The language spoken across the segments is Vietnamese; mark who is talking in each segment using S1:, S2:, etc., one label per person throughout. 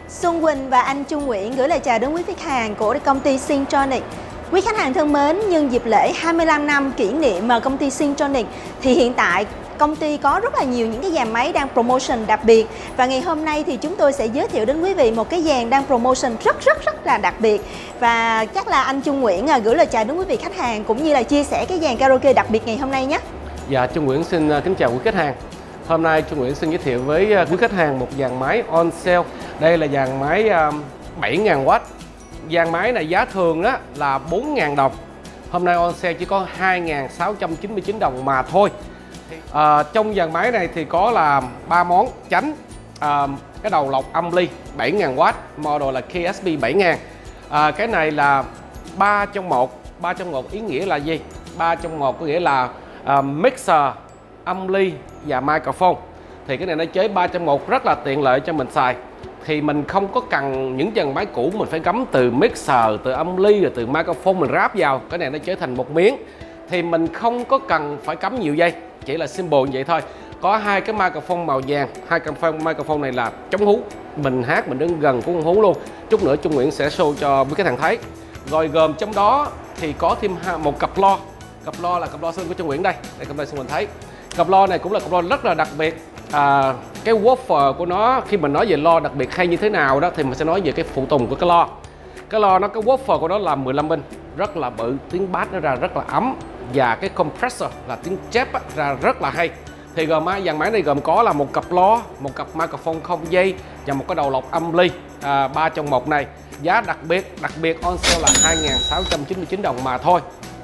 S1: Xuân Quỳnh và anh Trung Nguyễn gửi lời chào đến quý khách hàng của công ty Syntronic. Quý khách hàng thân mến, nhân dịp lễ 25 năm kỷ niệm công ty Syntronic thì hiện tại công ty có rất là nhiều những cái dàn máy đang promotion đặc biệt, và ngày hôm nay thì chúng tôi sẽ giới thiệu đến quý vị một cái dàn đang promotion rất là đặc biệt. Và chắc là anh Trung Nguyễn gửi lời chào đến quý vị khách hàng cũng như là chia sẻ cái dàn karaoke đặc biệt ngày hôm nay nhé.
S2: Dạ, Trung Nguyễn xin kính chào quý khách hàng. Hôm nay Trung Nguyễn xin giới thiệu với quý khách hàng một dàn máy on sale. Đây là dàn máy 7.000W. Dàn máy này giá thường đó là 4.000 đồng. Hôm nay on sale chỉ có 2.699 đồng mà thôi. Trong dàn máy này thì có là 3 món chánh, cái đầu lọc âm ly 7.000W, model là KSB 7000. Cái này là 3 trong 1. 3 trong 1 ý nghĩa là gì? 3 trong 1 có nghĩa là mixer, âm ly và microphone. Thì cái này nó chế 3 trong 1 rất là tiện lợi cho mình xài. Thì mình không có cần những dàn máy cũ mình phải cắm từ mixer, từ âm ly rồi từ microphone mình ráp vào. Cái này nó chế thành một miếng. Thì mình không có cần phải cắm nhiều dây, chỉ là simple như vậy thôi. Có hai cái microphone màu vàng, hai cái microphone này là chống hú. Mình hát mình đứng gần cũng không hú luôn. Chút nữa Trung Nguyễn sẽ show cho quý khách hàng thấy. Rồi gồm trong đó thì có thêm một cặp loa. Cặp loa là cặp loa xương của Trung Nguyễn đây. Đây cặp loa xương mình thấy. Cặp loa này cũng là cặp loa rất là đặc biệt. Cái woofer của nó, khi mình nói về loa đặc biệt hay như thế nào đó thì mình sẽ nói về cái phụ tùng của cái loa. Cái loa nó, cái woofer của nó là 15 inch, rất là bự, tiếng bass nó ra rất là ấm, và cái compressor là tiếng chép ra rất là hay. Thì dàn máy này gồm có là một cặp loa, một cặp microphone không dây và một cái đầu lọc âm ly 3 trong 1 này. Giá đặc biệt on sale là 2.699 đồng mà thôi.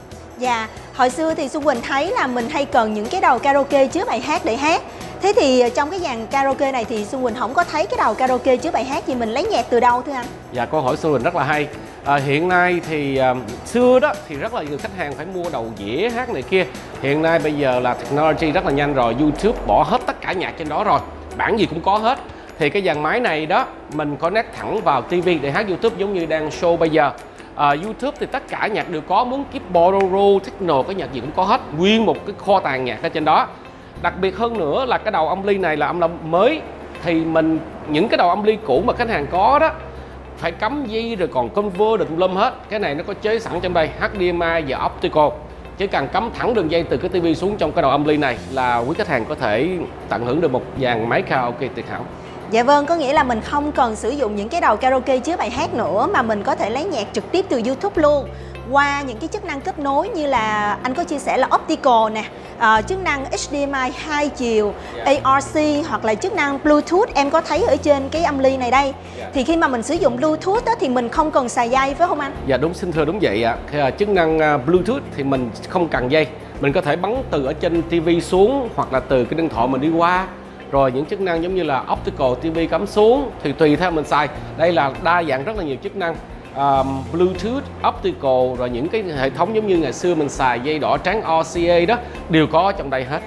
S1: Dạ, hồi xưa thì Xuân Quỳnh thấy là mình hay cần những cái đầu karaoke chứa bài hát để hát. Thế thì trong cái dàn karaoke này thì Xuân Quỳnh không có thấy cái đầu karaoke chứa bài hát, thì mình lấy nhạc từ đâu thưa anh?
S2: Dạ, câu hỏi Xuân Quỳnh rất là hay. Hiện nay thì xưa đó thì rất là nhiều khách hàng phải mua đầu dĩa hát này kia. Hiện nay bây giờ là technology rất là nhanh rồi, YouTube bỏ hết tất cả nhạc trên đó rồi, bản gì cũng có hết. Thì cái dàn máy này đó mình connect thẳng vào TV để hát YouTube giống như đang show bây giờ. YouTube thì tất cả nhạc đều có, muốn keep bolero, techno, cái nhạc gì cũng có hết, nguyên một cái kho tàng nhạc ở trên đó. Đặc biệt hơn nữa là cái đầu âm ly này là âm ly mới. Thì những cái đầu âm ly cũ mà khách hàng có đó phải cắm dây rồi còn convert được tùm lum hết. Cái này nó có chế sẵn trong đây HDMI và optical, chỉ cần cắm thẳng đường dây từ cái TV xuống trong cái đầu âm ly này là quý khách hàng có thể tận hưởng được một dàn máy karaoke tuyệt hảo.
S1: Dạ vâng, có nghĩa là mình không cần sử dụng những cái đầu karaoke chứa bài hát nữa, mà mình có thể lấy nhạc trực tiếp từ YouTube luôn, qua những cái chức năng kết nối như là anh có chia sẻ là optical nè, chức năng HDMI 2 chiều, ARC hoặc là chức năng Bluetooth em có thấy ở trên cái âm ly này đây. Thì khi mà mình sử dụng Bluetooth đó, thì mình không cần xài dây phải không anh?
S2: Dạ đúng, xin thưa đúng vậy ạ. Chức năng Bluetooth thì mình không cần dây, mình có thể bắn từ ở trên TV xuống hoặc là từ cái điện thoại mình đi qua. Rồi những chức năng giống như là optical TV cắm xuống thì tùy theo mình xài. Đây là đa dạng rất là nhiều chức năng, Bluetooth, optical, rồi những cái hệ thống giống như ngày xưa mình xài dây đỏ trắng RCA đó đều có trong đây hết.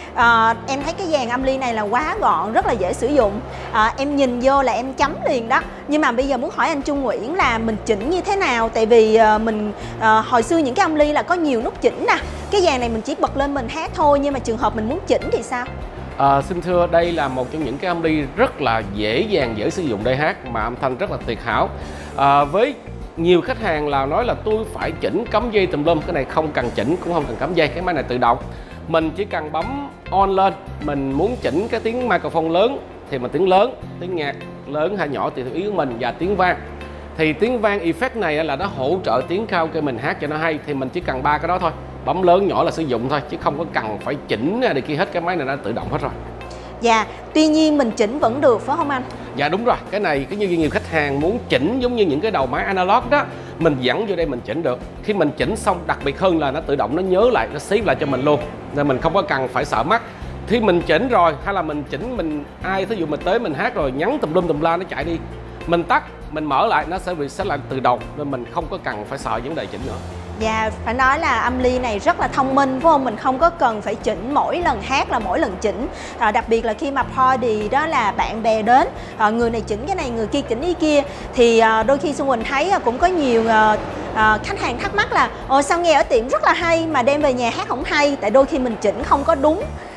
S1: Em thấy cái dàn âm ly này là quá gọn, rất là dễ sử dụng. Em nhìn vô là em chấm liền đó. Nhưng mà bây giờ muốn hỏi anh Trung Nguyễn là mình chỉnh như thế nào? Tại vì hồi xưa những cái âm ly là có nhiều nút chỉnh nè. Cái dàn này mình chỉ bật lên mình hát thôi, nhưng mà trường hợp mình muốn chỉnh thì sao?
S2: Xin thưa, đây là một trong những cái âm ly rất là dễ dàng, dễ sử dụng để hát mà âm thanh rất là tuyệt hảo. Với nhiều khách hàng là nói là tôi phải chỉnh cắm dây tùm lum, cái này không cần chỉnh cũng không cần cắm dây, cái máy này tự động. Mình chỉ cần bấm on lên, mình muốn chỉnh cái tiếng microphone lớn thì mình tiếng lớn, tiếng nhạc lớn hay nhỏ tùy theo ý của mình, và tiếng vang. Thì tiếng vang effect này là nó hỗ trợ tiếng karaoke mình hát cho nó hay, thì mình chỉ cần 3 cái đó thôi, bấm lớn nhỏ là sử dụng thôi, chứ không có cần phải chỉnh này kia hết, cái máy này nó tự động hết rồi.
S1: Dạ, tuy nhiên mình chỉnh vẫn được phải không anh?
S2: Dạ đúng rồi, cái này như nhiều khách hàng muốn chỉnh giống như những cái đầu máy analog đó, mình dẫn vô đây mình chỉnh được. Khi mình chỉnh xong, đặc biệt hơn là nó tự động nó nhớ lại, nó save lại cho mình luôn, nên mình không có cần phải sợ mất. Khi mình chỉnh rồi hay là mình chỉnh ai thí dụ mình tới mình hát rồi nhắn tùm lum tùm la nó chạy đi, mình tắt mình mở lại nó sẽ reset lại từ đầu, nên mình không có cần phải sợ vấn đề chỉnh nữa.
S1: Dạ, phải nói là âm ly này rất là thông minh phải không? Mình không có cần phải chỉnh mỗi lần hát là mỗi lần chỉnh. Đặc biệt là khi mà party đó là bạn bè đến, người này chỉnh cái này, người kia chỉnh ý kia, thì đôi khi Xuân Quỳnh thấy cũng có nhiều khách hàng thắc mắc là sao nghe ở tiệm rất là hay mà đem về nhà hát không hay. Tại đôi khi mình chỉnh không có đúng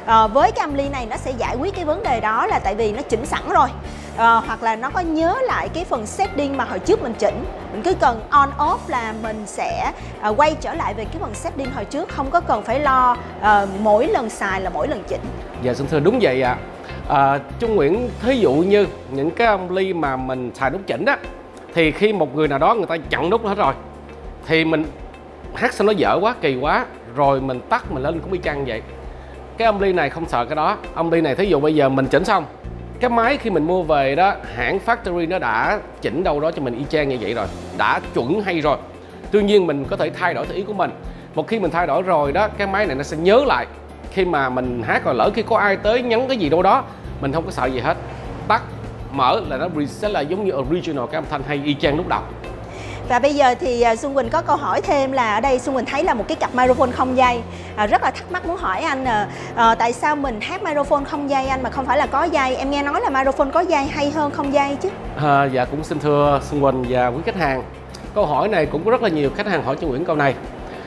S1: với cái âm ly này nó sẽ giải quyết cái vấn đề đó, là tại vì nó chỉnh sẵn rồi. Hoặc là nó có nhớ lại cái phần setting mà hồi trước mình chỉnh, mình cứ cần on off là mình sẽ quay trở lại về cái phần setting hồi trước, không có cần phải lo mỗi lần xài là mỗi lần chỉnh.
S2: Dạ xin thưa đúng vậy ạ. Trung Nguyễn thí dụ như những cái âm ly mà mình xài nút chỉnh đó, thì khi một người nào đó người ta chặn nút hết rồi thì mình hát sao nó dở quá, kỳ quá, rồi mình tắt mình lên cũng y chang vậy. Cái âm ly này không sợ cái đó. Âm ly này thí dụ bây giờ mình chỉnh xong, cái máy khi mình mua về đó, hãng factory nó đã chỉnh đâu đó cho mình y chang như vậy rồi, đã chuẩn hay rồi. Tuy nhiên mình có thể thay đổi theo ý của mình. Một khi mình thay đổi rồi đó, cái máy này nó sẽ nhớ lại. Khi mà mình hát rồi lỡ khi có ai tới nhắn cái gì đâu đó, mình không có sợ gì hết, tắt mở là nó reset lại giống như original, cái âm thanh hay y chang lúc đầu.
S1: Và bây giờ thì Xuân Quỳnh có câu hỏi thêm là ở đây Xuân Quỳnh thấy là một cái cặp microphone không dây, rất là thắc mắc muốn hỏi anh tại sao mình hát microphone không dây anh mà không phải là có dây? Em nghe nói là microphone có dây hay hơn không dây chứ.
S2: Dạ cũng xin thưa Xuân Quỳnh và quý khách hàng, câu hỏi này cũng có rất là nhiều khách hàng hỏi cho Nguyễn câu này.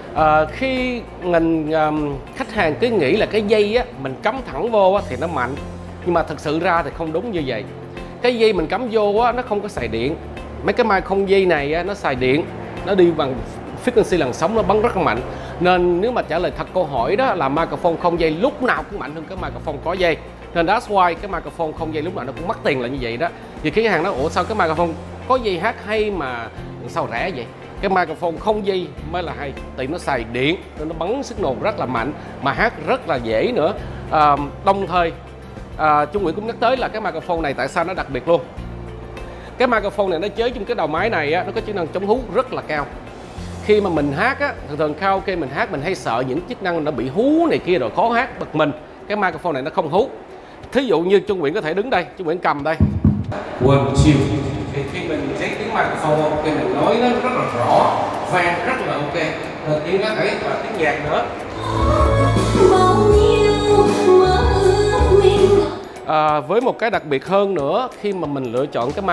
S2: Khi mình khách hàng cứ nghĩ là cái dây á, mình cắm thẳng vô á, thì nó mạnh, nhưng mà thực sự ra thì không đúng như vậy. Cái dây mình cắm vô á, nó không có xài điện. Mấy cái mic không dây này á, nó xài điện, nó đi bằng frequency làn sóng, nó bắn rất là mạnh. Nên nếu mà trả lời thật câu hỏi đó là microphone không dây lúc nào cũng mạnh hơn cái microphone có dây. Nên that's why cái microphone không dây lúc nào nó cũng mắc tiền là như vậy đó. Thì khi khách hàng nói ủa sao cái microphone có dây hát hay mà sao rẻ vậy? Cái microphone không dây mới là hay, tại nó xài điện nên nó bắn signal rất là mạnh mà hát rất là dễ nữa. Đồng thời Trung Nguyễn cũng nhắc tới là cái microphone này tại sao nó đặc biệt luôn. Cái microphone này nó chế trong cái đầu máy này á, nó có chức năng chống hú rất là cao. Khi mà mình hát á, thường karaoke mình hát mình hay sợ những chức năng nó bị hú này kia rồi khó hát bật mình. Cái microphone này nó không hú. Thí dụ như Trung Nguyễn có thể đứng đây, Trung Nguyễn cầm đây. One, two. Thì khi mình thấy tiếng microphone, khi mình nói nó rất là rõ, vang rất là ok. Tiếng nó ấy và tiếng nhạc nữa. Với một cái đặc biệt hơn nữa khi mà mình lựa chọn cái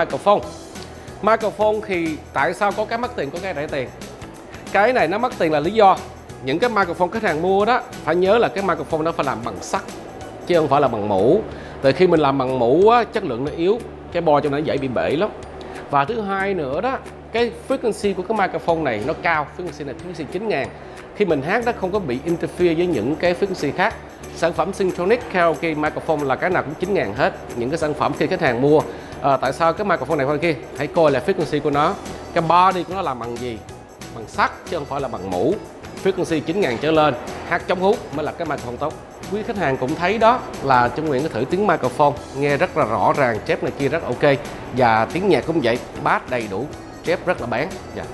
S2: microphone thì tại sao có cái mắc tiền có cái rẻ tiền? Cái này nó mắc tiền là lý do những cái microphone khách hàng mua đó phải nhớ là cái microphone nó phải làm bằng sắt chứ không phải là bằng mũ. Tại khi mình làm bằng mũ á, chất lượng nó yếu, cái bo cho nó dễ bị bể lắm. Và thứ hai nữa đó, cái frequency của cái microphone này nó cao, frequency này frequency 9000. Khi mình hát nó không có bị interfere với những cái frequency khác. Sản phẩm Syntronic Karaoke microphone là cái nào cũng 9000 hết. Những cái sản phẩm khi khách hàng mua tại sao cái microphone này qua kia, hãy coi là frequency của nó, cái body của nó làm bằng gì, bằng sắt chứ không phải là bằng mũ. Frequency 9000 trở lên, hát chống hú mới là cái microphone tốt. Quý khách hàng cũng thấy đó là Trung Nguyễn có thử tiếng microphone, nghe rất là rõ ràng, chép này kia rất ok. Và tiếng nhạc cũng vậy, bass đầy đủ, chép rất là bén.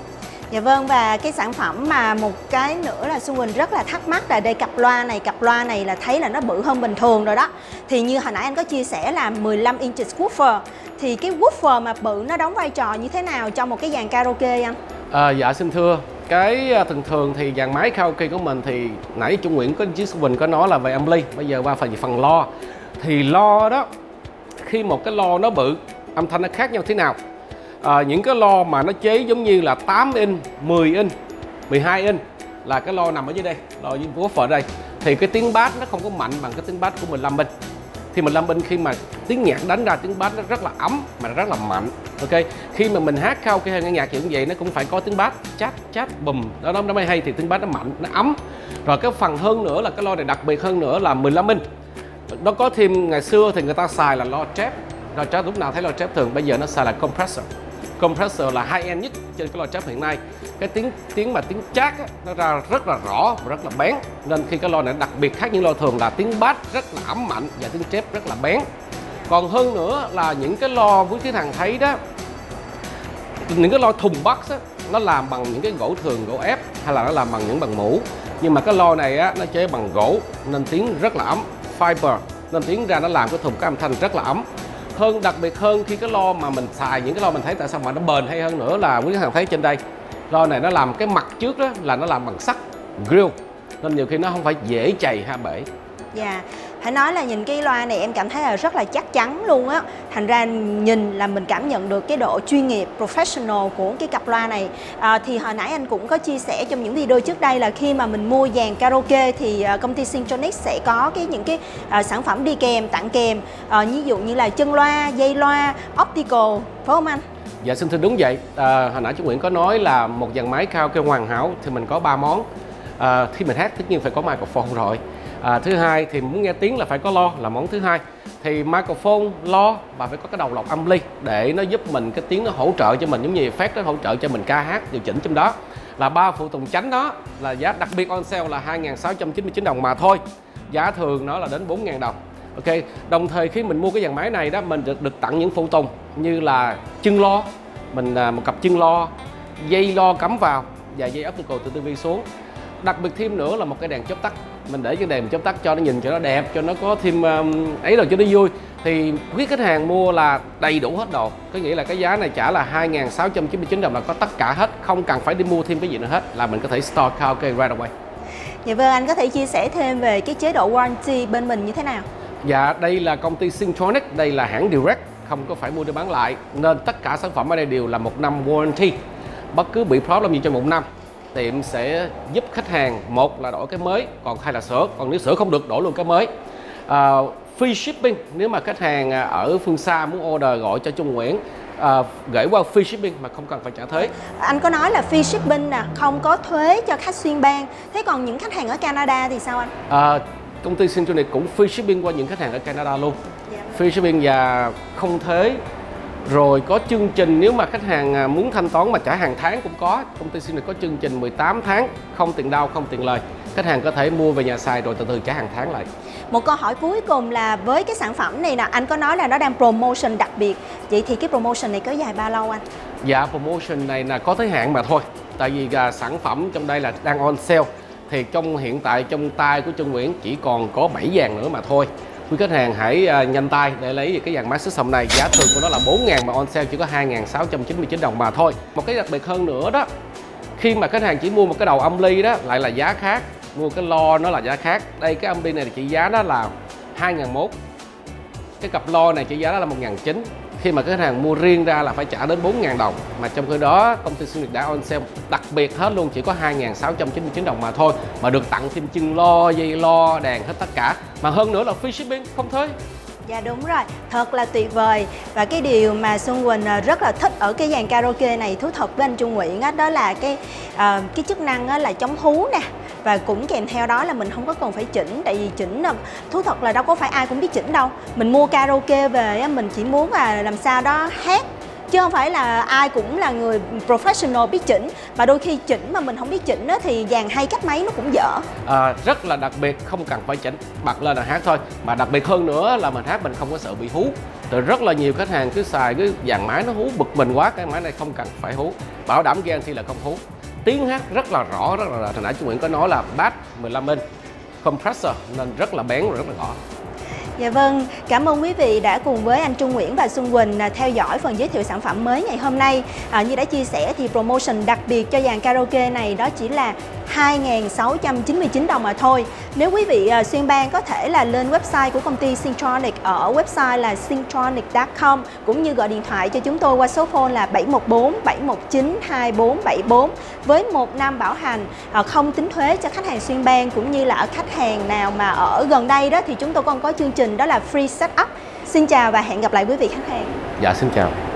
S1: Dạ vâng, và cái sản phẩm mà một cái nữa là Xuân Quỳnh rất là thắc mắc là đây cặp loa này là thấy là nó bự hơn bình thường rồi đó. Thì như hồi nãy anh có chia sẻ là 15 inch woofer, thì cái woofer mà bự nó đóng vai trò như thế nào trong một cái dàn karaoke anh?
S2: Dạ xin thưa, cái thường thì dàn máy karaoke của mình thì nãy Trung Nguyễn có Xuân Quỳnh có nói là về ampli, bây giờ qua phần lo. Thì lo đó, khi một cái lo nó bự, âm thanh nó khác nhau thế nào? Những cái lo mà nó chế giống như là 8 inch, 10 inch, 12 inch là cái lo nằm ở dưới đây, lo với woofer đây. Thì cái tiếng bass nó không có mạnh bằng cái tiếng bass của 15 inch. Thì 15 inch khi mà tiếng nhạc đánh ra tiếng bass nó rất là ấm mà rất là mạnh. Ok, khi mà mình hát karaoke hay nghe nhạc như vậy nó cũng phải có tiếng bass chát bùm, nó mới hay, thì tiếng bass nó mạnh, nó ấm. Rồi cái phần hơn nữa là cái lo này đặc biệt hơn nữa là 15 inch. Nó có thêm ngày xưa thì người ta xài là lo trap. Lo trap lúc nào thấy lo trap thường, bây giờ nó xài là compressor. Compressor là high end nhất trên cái lo trap hiện nay. Cái tiếng chát á, nó ra rất là rõ và rất là bén. Nên khi cái lo này đặc biệt khác những lo thường là tiếng bass rất là ấm mạnh và tiếng trap rất là bén. Còn hơn nữa là những cái lo quý khách hàng thấy đó, những cái lo thùng box á, nó làm bằng những cái gỗ thường, gỗ ép hay là nó làm bằng những bằng mũ. Nhưng mà cái lo này á, nó chế bằng gỗ nên tiếng rất là ấm, fiber nên tiếng ra nó làm cái thùng cái âm thanh rất là ấm. Đặc biệt hơn khi cái lo mà mình xài những cái lo mình thấy tại sao mà nó bền hay hơn nữa là quý khách hàng thấy trên đây, lo này nó làm cái mặt trước đó là nó làm bằng sắt grill nên nhiều khi nó không phải dễ chày ha bể.
S1: Dạ, Phải nói là nhìn cái loa này em cảm thấy là rất là chắc chắn luôn á. Thành ra nhìn là mình cảm nhận được cái độ chuyên nghiệp, professional của cái cặp loa này. Thì hồi nãy anh cũng có chia sẻ trong những video trước đây là khi mà mình mua dàn karaoke thì công ty Syntronic sẽ có những cái sản phẩm đi kèm, tặng kèm. Ví dụ như là chân loa, dây loa, optical, phải không anh?
S2: Dạ xin thưa đúng vậy. Hồi nãy chú Nguyễn có nói là một dàn máy karaoke hoàn hảo thì mình có 3 món. Khi mình hát tất nhiên phải có microphone rồi. Thứ hai thì muốn nghe tiếng là phải có loa, là món thứ hai. Thì microphone, loa và phải có cái đầu lọc âm ly để nó giúp mình cái tiếng nó hỗ trợ cho mình, giống như effect nó hỗ trợ cho mình ca hát điều chỉnh trong đó. Là 3 phụ tùng chánh đó là giá đặc biệt on sale là 2.699 đồng mà thôi. Giá thường nó là đến 4.000 đồng. Ok, đồng thời khi mình mua cái dàn máy này đó, mình được tặng những phụ tùng như là chân lo, một cặp chân lo, dây lo cắm vào và dây optical từ TV xuống. Đặc biệt thêm nữa là một cái đèn chớp tắt. Mình để cái đèn chớp tắt cho nó nhìn cho nó đẹp, cho nó có thêm ấy rồi cho nó vui. Thì quý khách hàng mua là đầy đủ hết đồ. Có nghĩa là cái giá này trả là 2.699 đồng là có tất cả hết, không cần phải đi mua thêm cái gì nữa hết, là mình có thể store karaoke right away.
S1: Dạ vâng, anh có thể chia sẻ thêm về cái chế độ warranty bên mình như thế nào?
S2: Dạ, đây là công ty Syntronic, đây là hãng direct, không có phải mua để bán lại, nên tất cả sản phẩm ở đây đều là 1 năm warranty. Bất cứ bị problem gì trong 1 năm, tiệm sẽ giúp khách hàng, một là đổi cái mới, còn hai là sửa, còn nếu sửa không được đổi luôn cái mới. Free shipping, nếu mà khách hàng ở phương xa muốn order gọi cho Trung Nguyễn, gửi qua free shipping mà không cần phải trả thuế.
S1: Anh có nói là free shipping nè, không có thuế cho khách xuyên bang. Thế còn những khách hàng ở Canada thì sao anh?
S2: Công ty Syntronic cũng free shipping qua những khách hàng ở Canada luôn. Free shipping và không thuế. Rồi có chương trình nếu mà khách hàng muốn thanh toán mà trả hàng tháng cũng có. Công ty Syntronic có chương trình 18 tháng, không tiền đau, không tiền lời. Khách hàng có thể mua về nhà xài rồi từ từ trả hàng tháng lại.
S1: Một câu hỏi cuối cùng là với cái sản phẩm này nè, anh có nói là nó đang promotion đặc biệt. Vậy thì cái promotion này kéo dài bao lâu anh?
S2: Dạ, promotion này là có thời hạn mà thôi. Tại vì sản phẩm trong đây là đang on sale. Thì hiện tại trong tay của Trung Nguyễn chỉ còn có 7 dàn nữa mà thôi. Quý khách hàng hãy nhanh tay để lấy cái dàn máy system này. Giá thường của nó là 4.000 mà on sale chỉ có 2.699 đồng mà thôi. Một cái đặc biệt hơn nữa đó, khi mà khách hàng chỉ mua một cái đầu âm ly đó lại là giá khác, mua cái lo nó là giá khác. Đây cái âm ly này trị giá đó là 2.100. Cái cặp lo này trị giá đó là 1.900. Khi mà khách hàng mua riêng ra là phải trả đến 4.000 đồng. Mà trong khi đó công ty Syntronic đã on sale đặc biệt hết luôn, chỉ có 2.699 đồng mà thôi. Mà được tặng thêm chân lo, dây lo, đèn hết tất cả. Mà hơn nữa là free shipping, không thuế.
S1: Dạ đúng rồi, thật là tuyệt vời. Và cái điều mà Xuân Quỳnh rất là thích ở cái dàn karaoke này, thú thật với anh Trung Nguyễn đó là cái chức năng là chống thú nè. Và cũng kèm theo đó là mình không có cần phải chỉnh. Tại vì chỉnh thú thật là đâu có phải ai cũng biết chỉnh đâu. Mình mua karaoke về mình chỉ muốn là làm sao đó hát, chứ không phải là ai cũng là người professional biết chỉnh. Mà đôi khi chỉnh mà mình không biết chỉnh thì dàn hay cách mấy nó cũng dở.
S2: Rất là đặc biệt, không cần phải chỉnh, bật lên là hát thôi. Mà đặc biệt hơn nữa là mình hát mình không có sợ bị hú. Rồi rất là nhiều khách hàng cứ xài cái dàn máy nó hú bực mình quá. Cái máy này không cần phải hú, bảo đảm guarantee là không hú. Tiếng hát rất là rõ, rất là hồi nãy chú Nguyễn có nói là bass 15 inch compressor nên rất là bén và rất là rõ.
S1: Dạ vâng, cảm ơn quý vị đã cùng với anh Trung Nguyễn và Xuân Quỳnh theo dõi phần giới thiệu sản phẩm mới ngày hôm nay. Như đã chia sẻ thì promotion đặc biệt cho dàn karaoke này đó chỉ là 2.699 đồng mà thôi. Nếu quý vị xuyên bang có thể là lên website của công ty Syntronic ở website là syntronic.com, cũng như gọi điện thoại cho chúng tôi qua số phone là 714 719 2474 với 1 năm bảo hành không tính thuế cho khách hàng xuyên bang, cũng như là ở khách hàng nào mà ở gần đây đó thì chúng tôi còn có chương trình đó là free setup. Xin chào và hẹn gặp lại quý vị khách hàng.
S2: Dạ xin chào.